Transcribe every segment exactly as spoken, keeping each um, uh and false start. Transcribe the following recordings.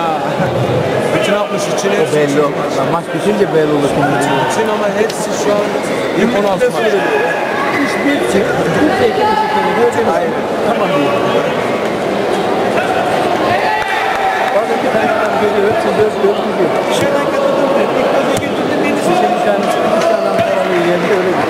Bütün altmış için O belli olmaz. Maç bitince belli olur. Bütün ama hepsi şu an ilk on altı maç. Hiçbir şey. Hiçbir şey. Hayır. Tamam. Bazen bir tane adam geliyor. Hepsi dört dört gidiyor. Dışarıdan katıldım diyor. İlk göze götürdüm beni size. Bir tane bir tane Ankara'nın yerinde öyle gidiyor.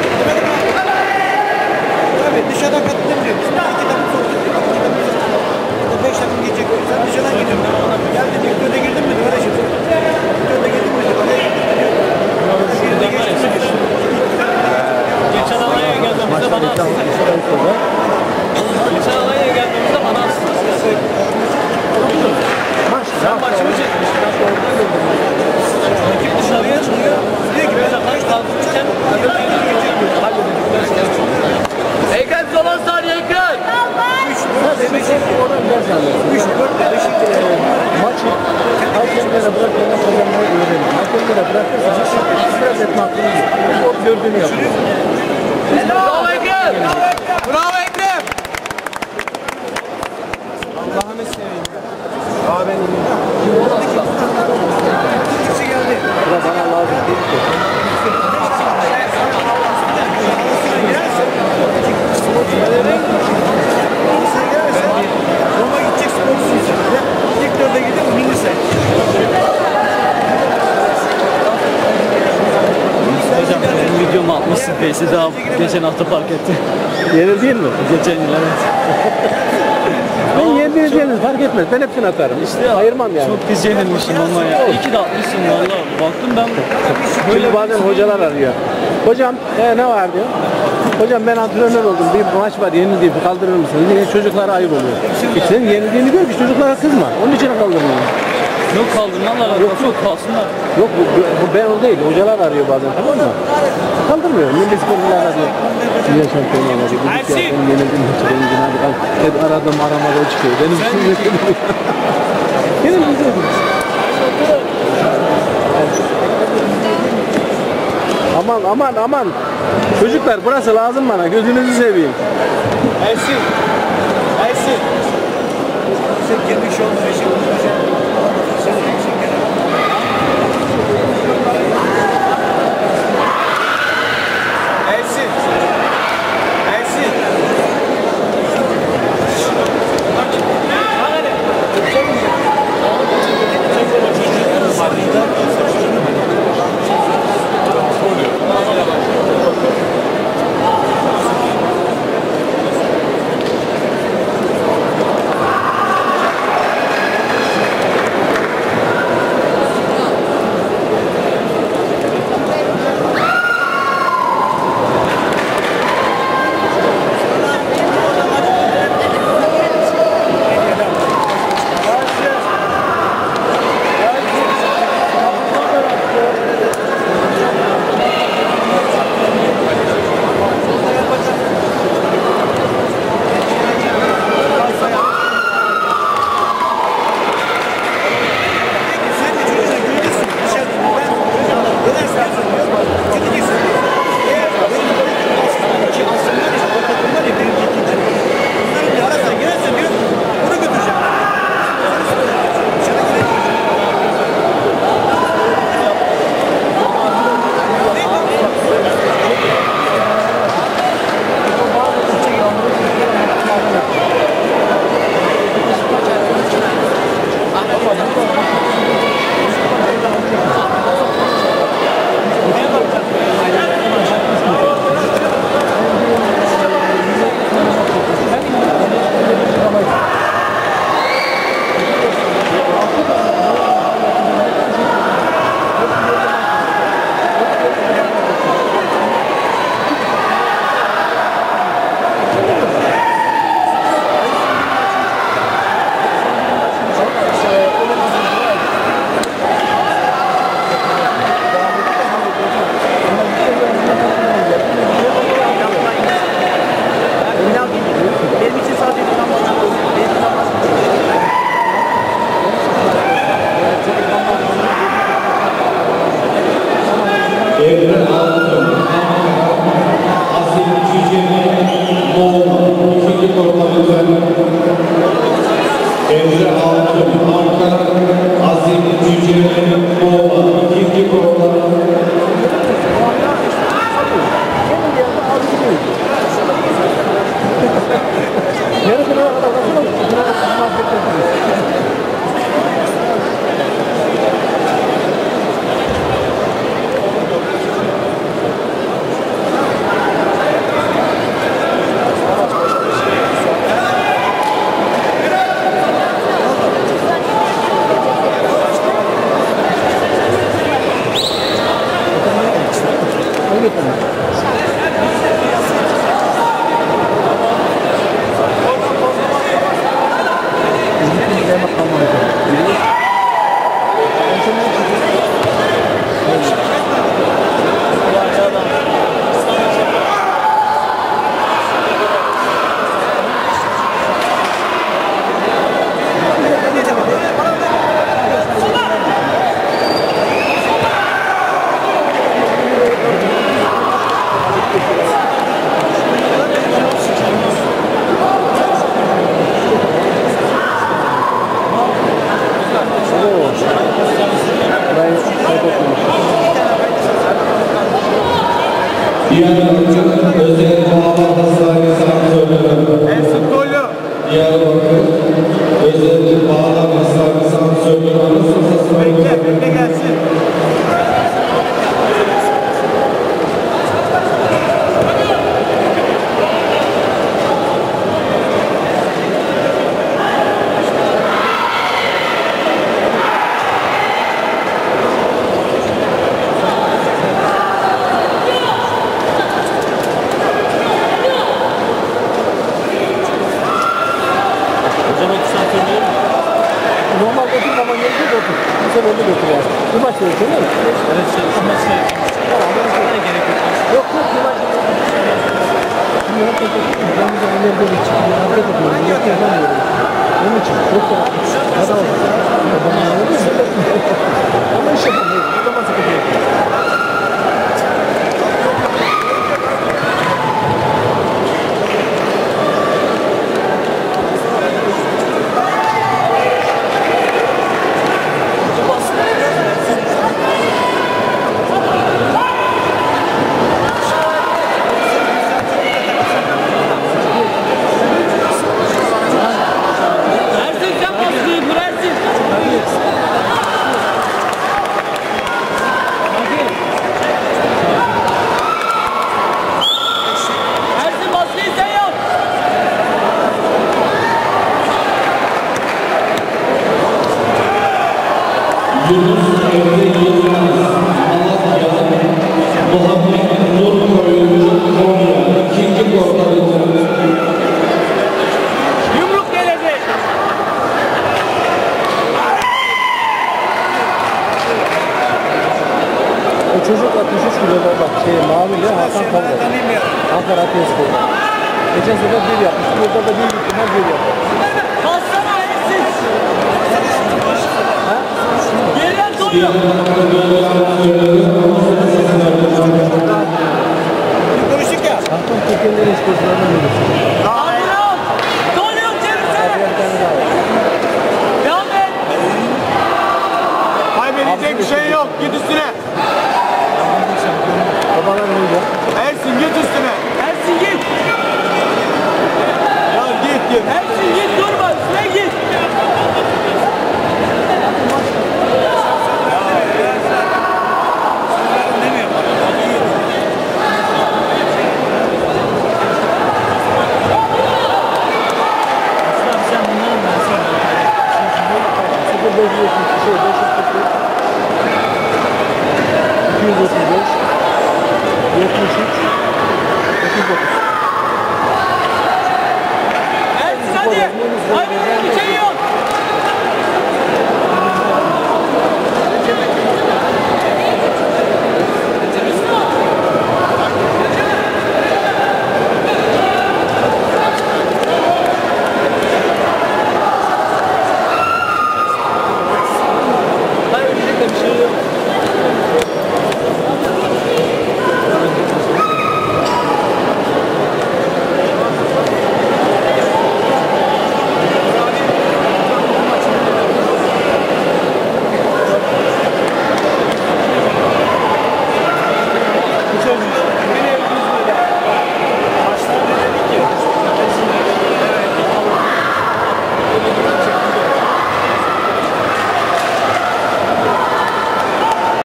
Tabii dışarıdan katıldım diyor. Biz iki takım sorduk. İki takım sorduk. Beş takım gidecek. Sen dışarıdan gidiyorsun. Geldi diyor. Göze girdin mi? Öyle şey. Göze girdin mi? Oraya gittin diyor. Göze geçtin mi diyor. Geçen Alanya'ya geldiğimizde bana hassasınız. Geçen Alanya'ya geldiğimizde bana hassasınız. Sen maçımı çekmişsin. Rakip dışarıya çıkıyor. Diyor ki ben maç kaldırırken Ekrem Zolan saniye Ekrem. Üç dört maçı hakemlere bırakmadan kazanmayı öğrenin. Hakemlere bırakırsanız biraz etme hakkınız yok. O gördüğünü yapıyor. Bravo Ekrem. Bravo Ekrem! Allah'ını seveyim. Aa ben Kimse geldi. Bu da bana lazım değil ki. Roma gidecek sporcusun sen. İlk dörde gidip mini say. Hocam benim videomu atmışsın Face'i daha geçen hafta fark etti. Yenildin mi? Geçen yıl evet. Ben yenileceğiniz fark etmez. Ben hepsini atarım. İşte ayırmam yani. Çok pis yenilmişim onunla ya. İyi ki de atmışsın valla. Baktım ben Böyle bazen hocalar arıyor. Hocam e, ne var diyor. Hocam ben antrenör oldum. Bir maç var yenildiğim kaldırır mısınız? Yine çocuklara ayıp oluyor. E, sen yenildiğini gör ki çocuklara kızma. Onun için kaldırmıyorum. yok kaldırmanlar yok yok kalsınlar. Yok bu, bu ben o değil. Hocalar arıyor bazen tamam mı? Kaldırmıyor. Milli sporcular arıyor. Dünya şampiyonu arıyor. Bu ya ben yenildim. Ben hadi kal. Hep aradım aramada o çıkıyor. Benim için yok. Yenildim. Aman aman aman. Çocuklar burası lazım bana. Gözünüzü seveyim. Ersin. Ersin. Sen girmiş olma işi olmayacak. Sen yüksek gene. Ersin. Ersin. Bak. Bak hadi. Oo. Burayı kaybetmemişim. Diyarbakır Özel Bağlar Hastanesi Antrenörü. Ersin Koylu. Diyarbakır Özel Bağlar Hastanesi Antrenörü. Bekle, bekle gelsin. Normal götür ama gelince götür. Bu sefer de götür yani. Bir maç da götür değil mi? Evet şey ama şey. Ne gerek yok. Yok yok bir maç. Şimdi hep de ben de ileride bir çıkıyor. Hareket ediyorum. Yok yapamıyorum. Onun için çok da hata oldu. Ama iş yapamıyorum. Bu zaman sıkıntı yok. Ersin sen baskıyı kur Ersin. Ersin baskıyı sen yap. Yunus Emre Yılmaz, Malatya, Muhammed Nur Koyuncu, Konya. İkinci koordinatörü. Yumruk gelecek. O çocuk altmış üç kilo bak şey mavili Hakan Kavga. Ankara Ateş'te. Geçen sefer bir yapmış. Burada da bir ihtimal bir yapmış. Bassana Ersin. Geriler doluyor. Diyarbakır Bölge Antrenörü. Konuştuk ya. Hakan Tekin'den istiyorsan verirsin. Adnan. Doluyor çevirsene. Bir tane daha var. Devam et. Kaybedecek bir şey yok. Git üstüne. Babalar önce. Ersin git üstüne. Ersin git. Ya git git. Ersin git durma. Üstüne git. sıfır beş yüz yetmiş şey beş yüz kırk beş. iki yüz otuz beş. yetmiş üç. otuz dokuz.